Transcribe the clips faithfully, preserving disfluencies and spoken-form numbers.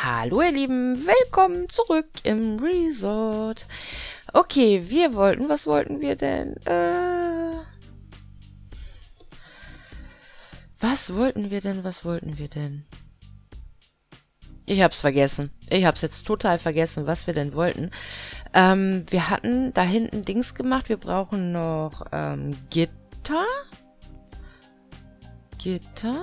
Hallo ihr Lieben, willkommen zurück im Resort. Okay, wir wollten, was wollten wir denn? Äh, was wollten wir denn, was wollten wir denn? Ich hab's vergessen. Ich hab's jetzt total vergessen, was wir denn wollten. Ähm, wir hatten da hinten Dings gemacht. Wir brauchen noch ähm, Gitter. Gitter.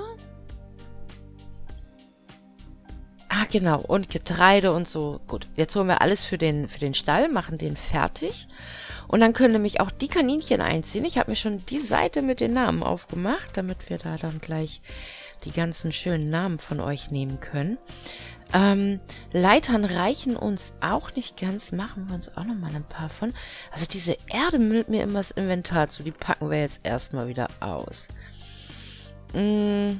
Ah, genau. Und Getreide und so. Gut, jetzt holen wir alles für den, für den Stall, machen den fertig. Und dann können nämlich auch die Kaninchen einziehen. Ich habe mir schon die Seite mit den Namen aufgemacht, damit wir da dann gleich die ganzen schönen Namen von euch nehmen können. Ähm, Leitern reichen uns auch nicht ganz. Machen wir uns auch nochmal ein paar von. Also diese Erde müllt mir immer das Inventar zu. Die packen wir jetzt erstmal wieder aus. Mmh.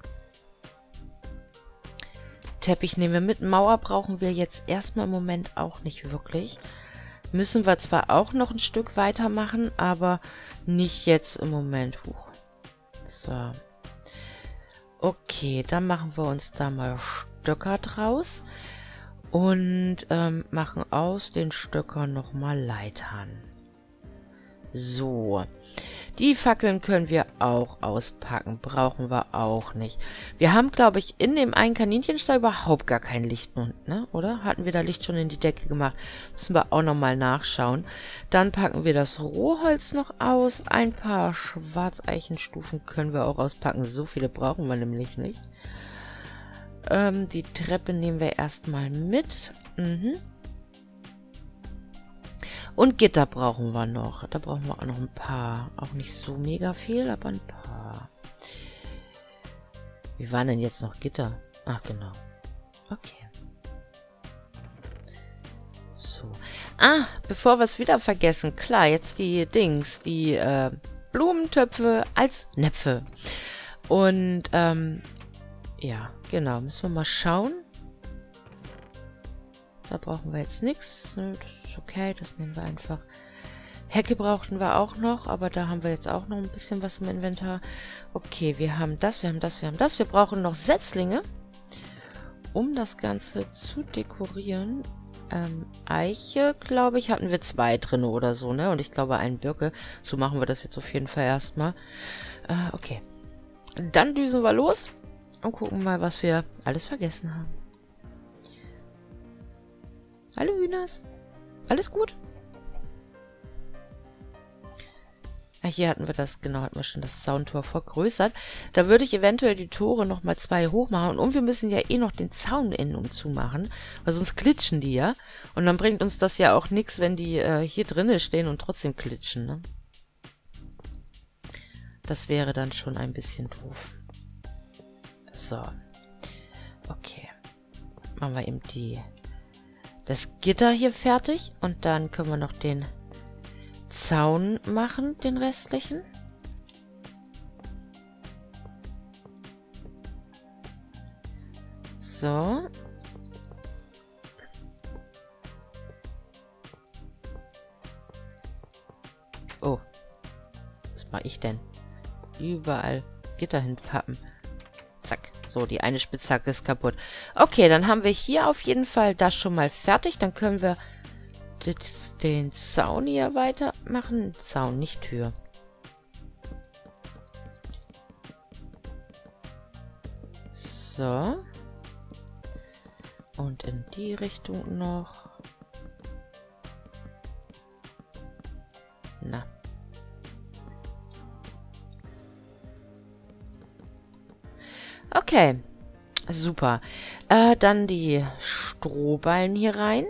Teppich nehmen wir mit. Mauer brauchen wir jetzt erstmal im Moment auch nicht wirklich. Müssen wir zwar auch noch ein Stück weitermachen, aber nicht jetzt im Moment. Huch. So. Okay, dann machen wir uns da mal Stöcker draus. Und ähm, machen aus den Stöckern nochmal Leitern. So. Die Fackeln können wir auch auspacken. Brauchen wir auch nicht. Wir haben, glaube ich, in dem einen Kaninchenstall überhaupt gar kein Licht, ne? Oder? Hatten wir da Licht schon in die Decke gemacht? Müssen wir auch nochmal nachschauen. Dann packen wir das Rohholz noch aus. Ein paar Schwarzeichenstufen können wir auch auspacken. So viele brauchen wir nämlich nicht. Ähm, die Treppe nehmen wir erstmal mit. Mhm. Und Gitter brauchen wir noch. Da brauchen wir auch noch ein paar. Auch nicht so mega viel, aber ein paar. Wie waren denn jetzt noch Gitter? Ach, genau. Okay. So. Ah, bevor wir es wieder vergessen. Klar, jetzt die Dings. Die äh, Blumentöpfe als Näpfe. Und, ähm, ja, genau. Müssen wir mal schauen. Da brauchen wir jetzt nichts. Das ist okay, das nehmen wir einfach. Hecke brauchten wir auch noch, aber da haben wir jetzt auch noch ein bisschen was im Inventar. Okay, wir haben das, wir haben das, wir haben das. Wir brauchen noch Setzlinge, um das Ganze zu dekorieren. Ähm, Eiche, glaube ich, hatten wir zwei drin oder so, ne? Und ich glaube ein Birke. So machen wir das jetzt auf jeden Fall erstmal. Äh, okay. Dann düsen wir los und gucken mal, was wir alles vergessen haben. Hallo Hühners. Alles gut? Ah, hier hatten wir das, genau, hatten wir schon das Zauntor vergrößert. Da würde ich eventuell die Tore nochmal zwei hoch machen. Und wir müssen ja eh noch den Zaun innen und zu machen, weil sonst klitschen die ja. Und dann bringt uns das ja auch nichts, wenn die äh, hier drinnen stehen und trotzdem klitschen, ne? Das wäre dann schon ein bisschen doof. So. Okay. Machen wir eben die... das Gitter hier fertig und dann können wir noch den Zaun machen, den restlichen. So. Oh. Was mache ich denn? Überall Gitter hinpappen. Zack. So, die eine Spitzhacke ist kaputt. Okay, dann haben wir hier auf jeden Fall das schon mal fertig. Dann können wir den Zaun hier weitermachen. Zaun, nicht Tür. So. Und in die Richtung noch. Na. Okay, super. Äh, dann die Strohballen hier rein.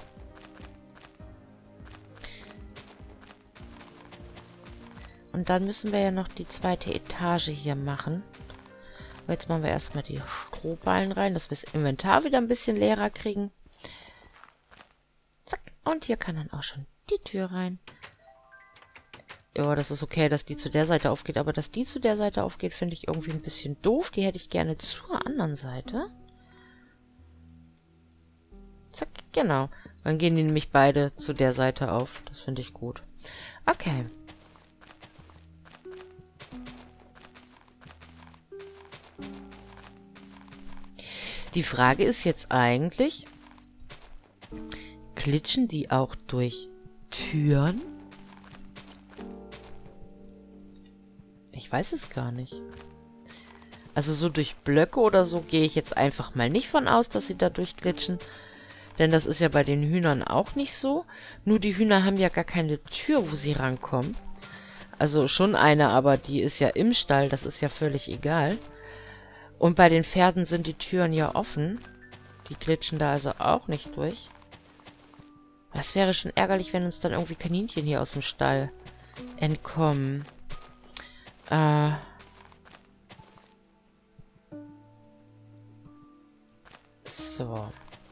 Und dann müssen wir ja noch die zweite Etage hier machen. Aber jetzt machen wir erstmal die Strohballen rein, dass wir das Inventar wieder ein bisschen leerer kriegen. Zack. Und hier kann dann auch schon die Tür rein. Ja, das ist okay, dass die zu der Seite aufgeht. Aber dass die zu der Seite aufgeht, finde ich irgendwie ein bisschen doof. Die hätte ich gerne zur anderen Seite. Zack, genau. Dann gehen die nämlich beide zu der Seite auf. Das finde ich gut. Okay. Die Frage ist jetzt eigentlich, glitschen die auch durch Türen? Ich weiß es gar nicht. Also so durch Blöcke oder so gehe ich jetzt einfach mal nicht von aus, dass sie da durchglitschen. Denn das ist ja bei den Hühnern auch nicht so. Nur die Hühner haben ja gar keine Tür, wo sie rankommen. Also schon eine, aber die ist ja im Stall, das ist ja völlig egal. Und bei den Pferden sind die Türen ja offen. Die glitschen da also auch nicht durch. Das wäre schon ärgerlich, wenn uns dann irgendwie Kaninchen hier aus dem Stall entkommen. Äh... So.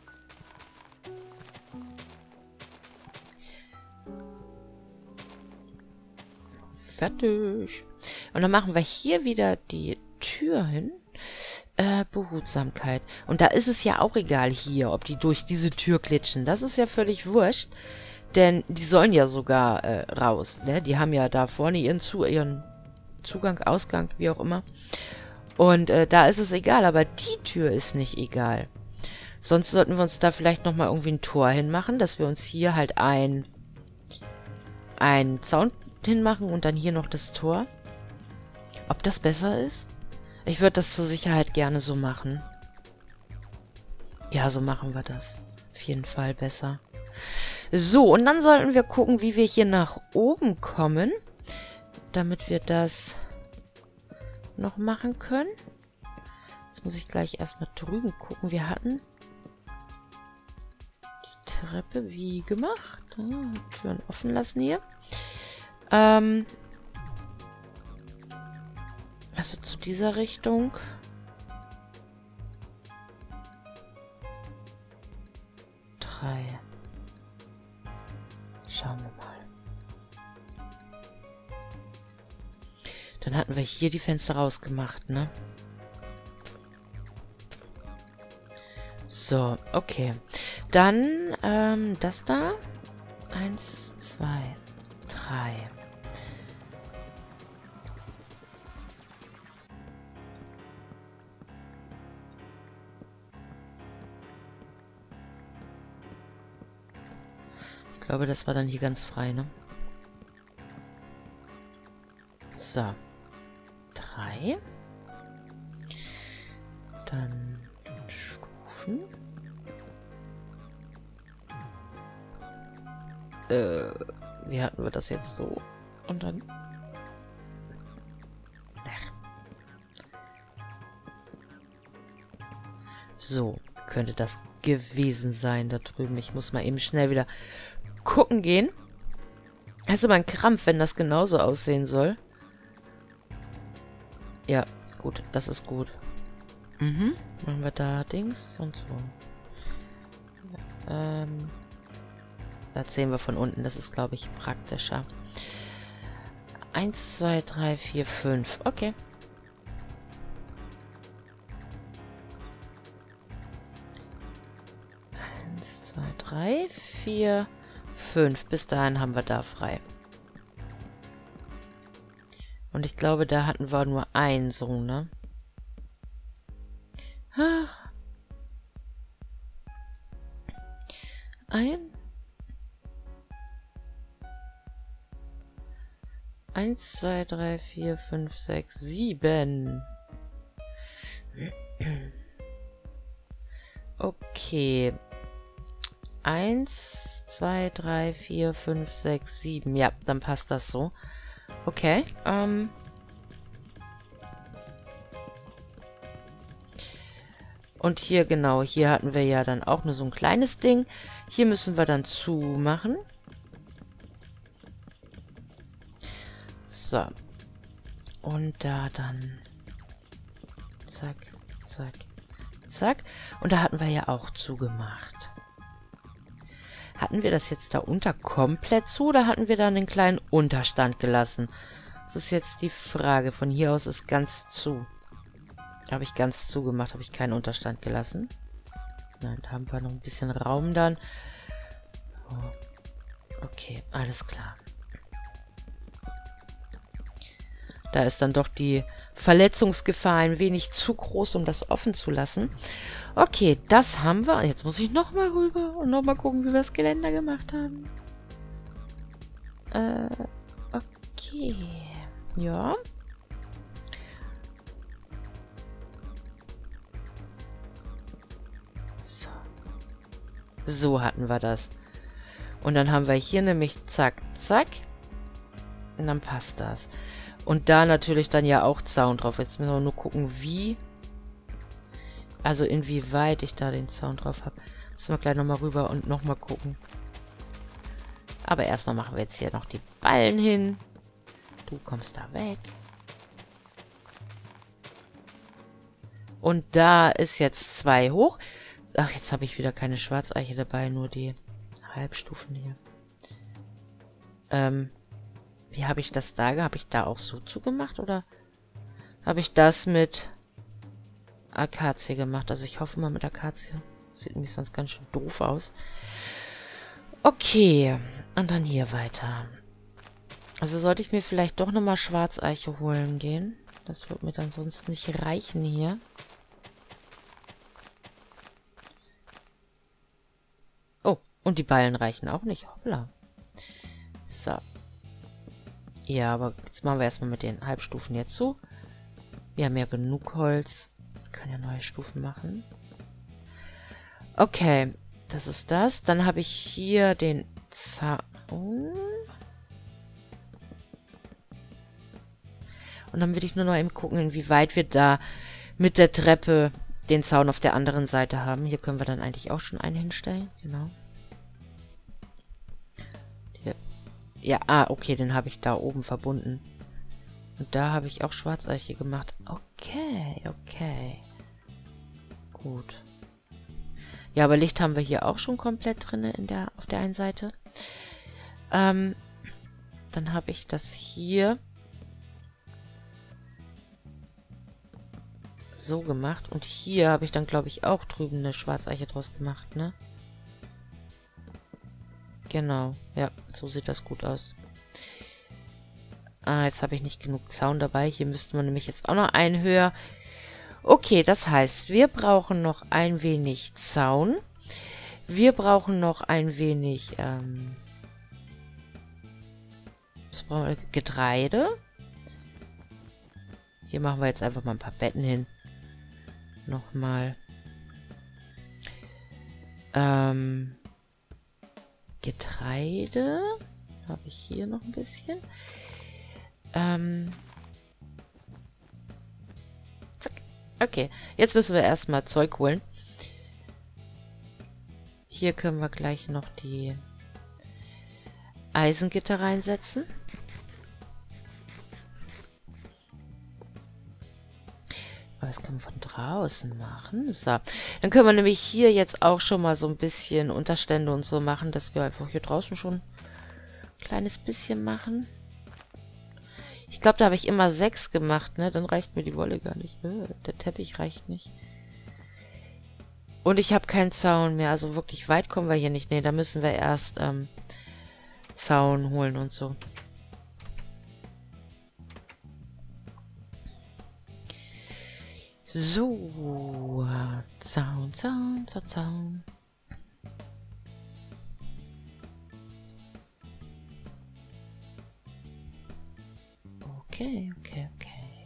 Fertig. Und dann machen wir hier wieder die Tür hin. Äh, Behutsamkeit. Und da ist es ja auch egal hier, ob die durch diese Tür glitschen. Das ist ja völlig wurscht. Denn die sollen ja sogar äh, raus. Ne? Die haben ja da vorne ihren, Zu ihren Zugang, Ausgang, wie auch immer. Und äh, da ist es egal. Aber die Tür ist nicht egal. Sonst sollten wir uns da vielleicht nochmal irgendwie ein Tor hinmachen, dass wir uns hier halt ein, ein Zaun hinmachen und dann hier noch das Tor. Ob das besser ist? Ich würde das zur Sicherheit gerne so machen. Ja, so machen wir das. Auf jeden Fall besser. So, und dann sollten wir gucken, wie wir hier nach oben kommen, damit wir das noch machen können. Jetzt muss ich gleich erstmal drüben gucken. Wir hatten Treppe wie gemacht. Ah, Türen offen lassen hier. Ähm, also zu dieser Richtung. Drei. Schauen wir mal. Dann hatten wir hier die Fenster rausgemacht, ne? So, okay. Dann, ähm, das da. Eins, zwei, drei. Ich glaube, das war dann hier ganz frei, ne? So. Drei. Dann Stufen. Äh, wie hatten wir das jetzt so? Und dann... So, könnte das gewesen sein da drüben. Ich muss mal eben schnell wieder gucken gehen. Das ist aber ein Krampf, wenn das genauso aussehen soll. Ja, gut, das ist gut. Mhm, machen wir da Dings und so. Ähm... Das sehen wir von unten. Das ist, glaube ich, praktischer. Eins, zwei, drei, vier, fünf. Okay. Eins, zwei, drei, vier, fünf. Bis dahin haben wir da frei. Und ich glaube, da hatten wir nur einen so, ne? Ein... Eins, zwei, drei, vier, fünf, sechs, sieben. Okay. Eins, zwei, drei, vier, fünf, sechs, sieben. Ja, dann passt das so. Okay. Ähm. Und hier, genau, hier hatten wir ja dann auch nur so ein kleines Ding. Hier müssen wir dann zumachen. So. Und da dann. Zack, zack, zack. Und da hatten wir ja auch zugemacht. Hatten wir das jetzt da unter komplett zu oder hatten wir da einen kleinen Unterstand gelassen? Das ist jetzt die Frage. Von hier aus ist ganz zu. Da habe ich ganz zugemacht, habe ich keinen Unterstand gelassen. Nein, da haben wir noch ein bisschen Raum dann. Okay, alles klar. Da ist dann doch die Verletzungsgefahr ein wenig zu groß, um das offen zu lassen. Okay, das haben wir. Jetzt muss ich nochmal rüber und nochmal gucken, wie wir das Geländer gemacht haben. Äh, okay. Ja. So. So hatten wir das. Und dann haben wir hier nämlich zack, zack. Und dann passt das. Und da natürlich dann ja auch Zaun drauf. Jetzt müssen wir nur gucken, wie... Also inwieweit ich da den Zaun drauf habe. Müssen wir gleich nochmal rüber und nochmal gucken. Aber erstmal machen wir jetzt hier noch die Ballen hin. Du kommst da weg. Und da ist jetzt zwei hoch. Ach, jetzt habe ich wieder keine Schwarzeiche dabei, nur die Halbstufen hier. Ähm... Wie habe ich das da? Habe ich da auch so zugemacht oder habe ich das mit Akazie gemacht? Also ich hoffe mal mit Akazie. Sieht nämlich sonst ganz schön doof aus. Okay. Und dann hier weiter. Also sollte ich mir vielleicht doch nochmal Schwarzeiche holen gehen. Das wird mir dann sonst nicht reichen hier. Oh, und die Ballen reichen auch nicht. Hoppla. So. Ja, aber jetzt machen wir erstmal mit den Halbstufen hier zu. Wir haben ja genug Holz. Wir können ja neue Stufen machen. Okay, das ist das. Dann habe ich hier den Zaun. Und dann würde ich nur noch eben gucken, inwieweit wir da mit der Treppe den Zaun auf der anderen Seite haben. Hier können wir dann eigentlich auch schon einen hinstellen. Genau. Hier. Ja, ah, okay, den habe ich da oben verbunden. Und da habe ich auch Schwarzeiche gemacht. Okay, okay. Gut. Ja, aber Licht haben wir hier auch schon komplett drin in der, auf der einen Seite. Ähm, dann habe ich das hier so gemacht. Und hier habe ich dann, glaube ich, auch drüben eine Schwarzeiche draus gemacht, ne? Genau, ja, so sieht das gut aus. Ah, jetzt habe ich nicht genug Zaun dabei. Hier müsste man nämlich jetzt auch noch einen höher. Okay, das heißt, wir brauchen noch ein wenig Zaun. Wir brauchen noch ein wenig ähm, was brauchen wir? Getreide. Hier machen wir jetzt einfach mal ein paar Betten hin. Nochmal. Ähm... Getreide. Habe ich hier noch ein bisschen. Ähm. Zack. Okay, jetzt müssen wir erstmal Zeug holen. Hier können wir gleich noch die Eisengitter reinsetzen. Das können wir von draußen machen. So. Dann können wir nämlich hier jetzt auch schon mal so ein bisschen Unterstände und so machen, dass wir einfach hier draußen schon ein kleines bisschen machen. Ich glaube, da habe ich immer sechs gemacht, ne? Dann reicht mir die Wolle gar nicht. Äh, der Teppich reicht nicht. Und ich habe keinen Zaun mehr. Also wirklich weit kommen wir hier nicht. Ne, da müssen wir erst ähm, Zaun holen und so. So, Zaun, Zaun, Zaun, Zaun. Okay, okay, okay.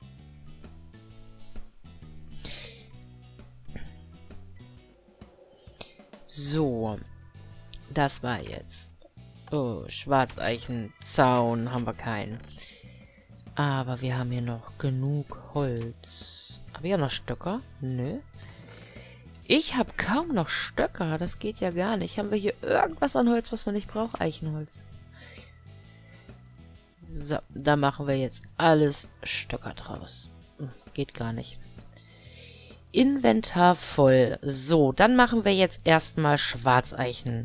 So, das war jetzt. Oh, Schwarzeichen-Zaun haben wir keinen. Aber wir haben hier noch genug Holz. Habe ich ja noch Stöcker? Nö. Ich habe kaum noch Stöcker. Das geht ja gar nicht. Haben wir hier irgendwas an Holz, was man nicht braucht? Eichenholz. So, da machen wir jetzt alles Stöcker draus. Geht gar nicht. Inventar voll. So, dann machen wir jetzt erstmal Schwarzeichen.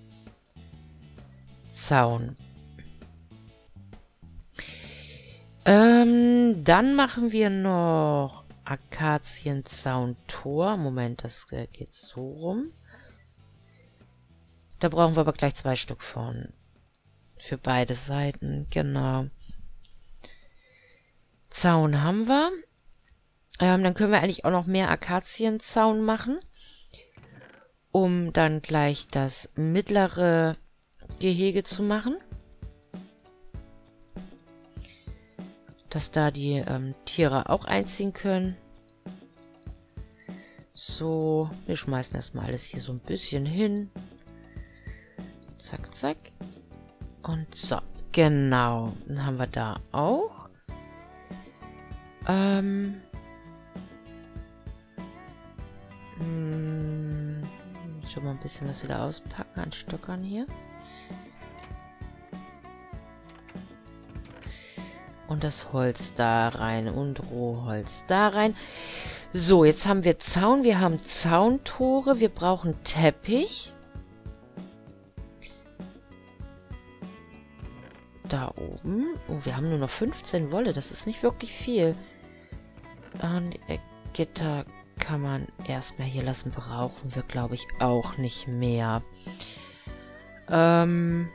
Zaun. Ähm, dann machen wir noch Akazienzaun-Tor. Moment, das äh, geht so rum. Da brauchen wir aber gleich zwei Stück von. Für beide Seiten, genau. Zaun haben wir. Ähm, dann können wir eigentlich auch noch mehr Akazienzaun machen, um dann gleich das mittlere Gehege zu machen. Dass da die ähm, Tiere auch einziehen können. So, wir schmeißen erstmal alles hier so ein bisschen hin. Zack, zack. Und so, genau. Dann haben wir da auch. Ähm. Hm, schon mal ein bisschen was wieder auspacken an Stöckern hier. Und das Holz da rein und Rohholz da rein. So, jetzt haben wir Zaun, wir haben Zauntore, wir brauchen Teppich. Da oben. Oh, wir haben nur noch fünfzehn Wolle, das ist nicht wirklich viel. Und äh, Gitter kann man erstmal hier lassen, brauchen wir, glaube ich, auch nicht mehr. Ähm...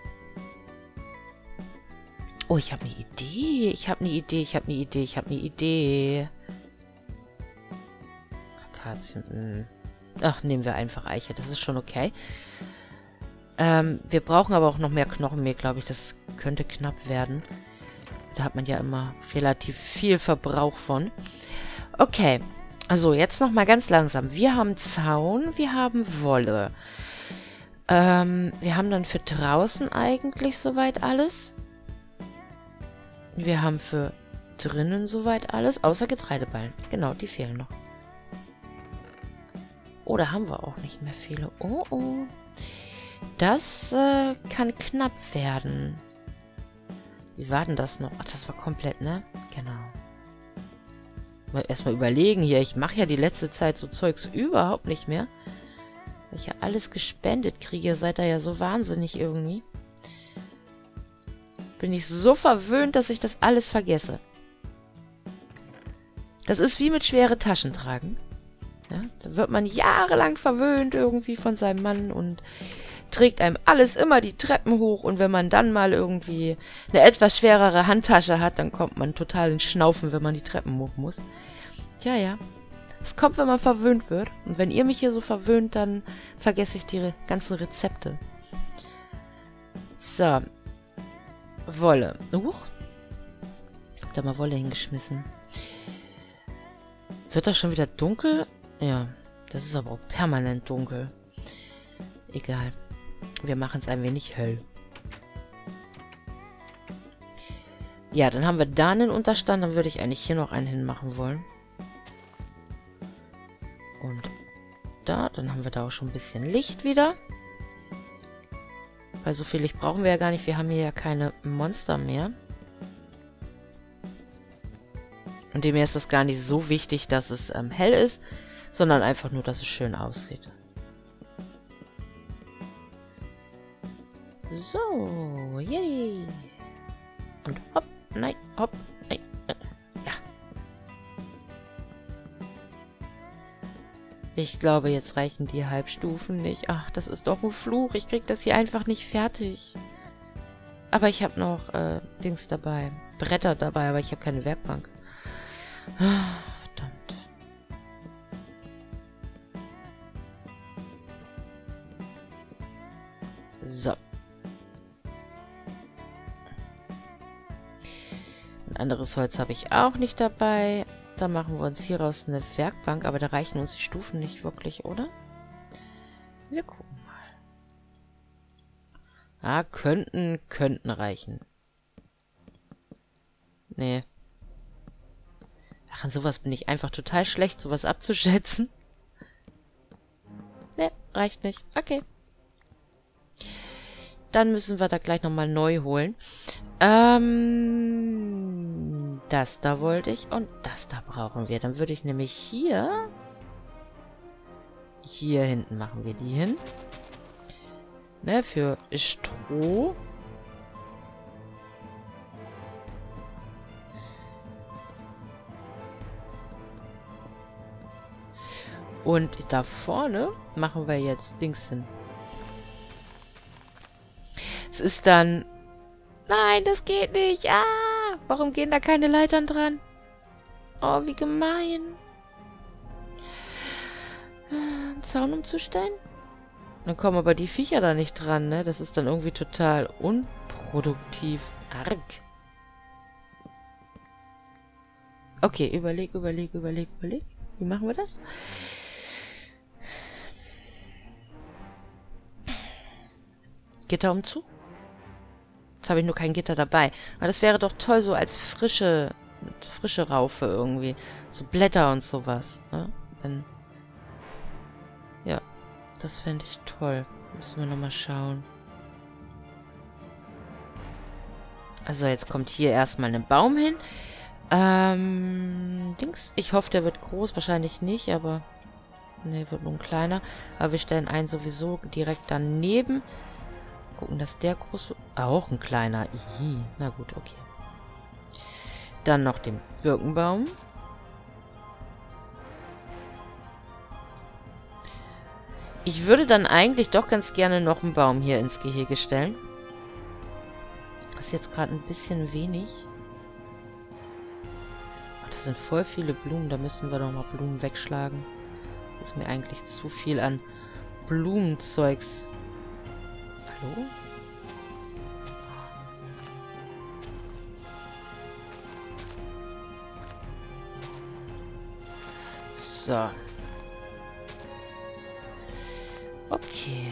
Oh, ich habe eine Idee. Ich habe eine Idee. Ich habe eine Idee. Ich habe eine Idee. Akazien. Ach, nehmen wir einfach Eiche. Das ist schon okay. Ähm, wir brauchen aber auch noch mehr Knochenmehl, glaube ich. Das könnte knapp werden. Da hat man ja immer relativ viel Verbrauch von. Okay. Also, jetzt nochmal ganz langsam. Wir haben Zaun. Wir haben Wolle. Ähm, wir haben dann für draußen eigentlich soweit alles. Wir haben für drinnen soweit alles, außer Getreideballen. Genau, die fehlen noch. Oder haben wir auch nicht mehr viele? Oh, oh. Das äh, kann knapp werden. Wie war denn das noch? Ach, das war komplett, ne? Genau. Mal erstmal überlegen hier. Ich mache ja die letzte Zeit so Zeugs überhaupt nicht mehr. Weil ich ja alles gespendet kriege. Seid ihr ja so wahnsinnig irgendwie. Bin ich so verwöhnt, dass ich das alles vergesse. Das ist wie mit schwere Taschen tragen. Ja, da wird man jahrelang verwöhnt irgendwie von seinem Mann und trägt einem alles immer die Treppen hoch. Und wenn man dann mal irgendwie eine etwas schwerere Handtasche hat, dann kommt man total ins Schnaufen, wenn man die Treppen hoch muss. Tja, ja. Es kommt, wenn man verwöhnt wird. Und wenn ihr mich hier so verwöhnt, dann vergesse ich die re- ganzen Rezepte. So. Wolle. Huch. Ich hab da mal Wolle hingeschmissen. Wird das schon wieder dunkel? Ja. Das ist aber auch permanent dunkel. Egal. Wir machen es ein wenig hell. Ja, dann haben wir da einen Unterstand. Dann würde ich eigentlich hier noch einen hinmachen wollen. Und da. Dann haben wir da auch schon ein bisschen Licht wieder. Weil so viel Licht brauchen wir ja gar nicht. Wir haben hier ja keine Monster mehr. Und dem ist es gar nicht so wichtig, dass es ähm, hell ist, sondern einfach nur, dass es schön aussieht. So, yay. Und hopp, nein, hopp, nein, äh, ja. Ich glaube, jetzt reichen die Halbstufen nicht. Ach, das ist doch ein Fluch. Ich krieg das hier einfach nicht fertig. Aber ich habe noch äh, Dings dabei. Bretter dabei, aber ich habe keine Werkbank. Ah, verdammt. So. Ein anderes Holz habe ich auch nicht dabei. Da machen wir uns hieraus eine Werkbank, aber da reichen uns die Stufen nicht wirklich, oder? Wir gucken mal. Ah, könnten, könnten reichen. Nee. Ach, an sowas bin ich einfach total schlecht, sowas abzuschätzen. Nee, reicht nicht. Okay. Dann müssen wir da gleich nochmal neu holen. Ähm, das da wollte ich und das da brauchen wir. Dann würde ich nämlich hier... Hier hinten machen wir die hin. Ne, für Stroh. Und da vorne machen wir jetzt Dings hin. Es ist dann... Nein, das geht nicht. Ah, warum gehen da keine Leitern dran? Oh, wie gemein. Einen Zaun umzustellen? Dann kommen aber die Viecher da nicht dran, ne? Das ist dann irgendwie total unproduktiv. Arg. Okay, überleg, überleg, überleg, überleg. Wie machen wir das? Gitter umzu? Jetzt habe ich nur kein Gitter dabei. Aber das wäre doch toll, so als frische, frische Raufe irgendwie. So Blätter und sowas, ne? Dann, ja, das fände ich toll. Müssen wir nochmal schauen. Also jetzt kommt hier erstmal ein Baum hin. Ähm, Dings. Ich hoffe, der wird groß. Wahrscheinlich nicht, aber... Ne, wird nun kleiner. Aber wir stellen einen sowieso direkt daneben. Gucken, dass der groß wird. Auch ein kleiner. Ii. Na gut, okay. Dann noch den Birkenbaum. Ich würde dann eigentlich doch ganz gerne noch einen Baum hier ins Gehege stellen. Das ist jetzt gerade ein bisschen wenig. Ach, das sind voll viele Blumen. Da müssen wir doch mal Blumen wegschlagen. Das ist mir eigentlich zu viel an Blumenzeugs. Hallo? So. Okay.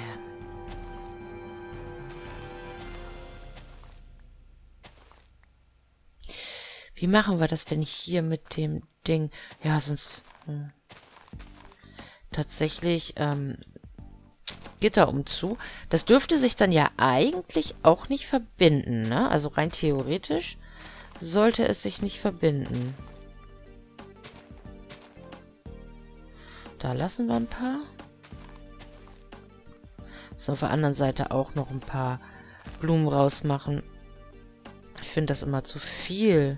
Wie machen wir das denn hier mit dem Ding? Ja, sonst... Hm. Tatsächlich, ähm... Gitter umzu. Das dürfte sich dann ja eigentlich auch nicht verbinden, ne? Also rein theoretisch sollte es sich nicht verbinden. Da lassen wir ein paar. So, auf der anderen Seite auch noch ein paar Blumen rausmachen. Ich finde das immer zu viel.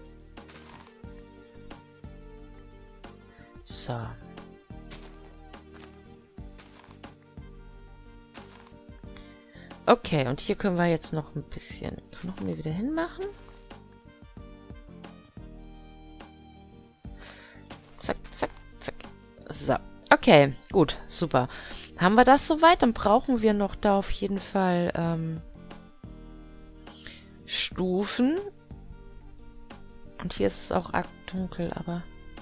So. Okay, und hier können wir jetzt noch ein bisschen Knochen hier wieder hinmachen. Zack, zack, zack. So. Okay, gut, super. Haben wir das soweit? Dann brauchen wir noch da auf jeden Fall ähm, Stufen. Und hier ist es auch arg dunkel, aber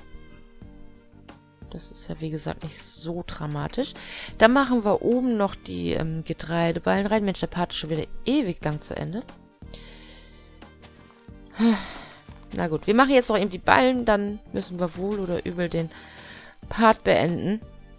das ist ja wie gesagt nicht so dramatisch. Dann machen wir oben noch die ähm, Getreideballen rein. Mensch, der Part ist schon wieder ewig lang zu Ende. Na gut, wir machen jetzt noch eben die Ballen, dann müssen wir wohl oder übel den Part beenden.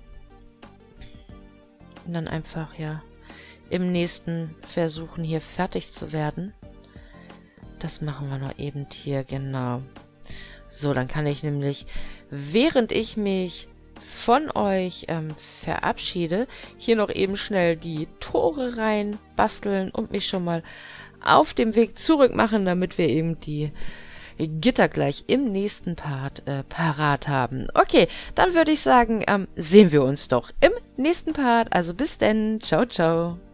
Und dann einfach, ja, im nächsten versuchen, hier fertig zu werden. Das machen wir noch eben hier, genau. So, dann kann ich nämlich, während ich mich von euch ähm, verabschiede, hier noch eben schnell die Tore rein basteln und mich schon mal auf dem Weg zurück machen, damit wir eben die Gitter gleich im nächsten Part äh, parat haben. Okay, dann würde ich sagen, ähm, sehen wir uns doch im nächsten Part. Also bis denn. Ciao, ciao.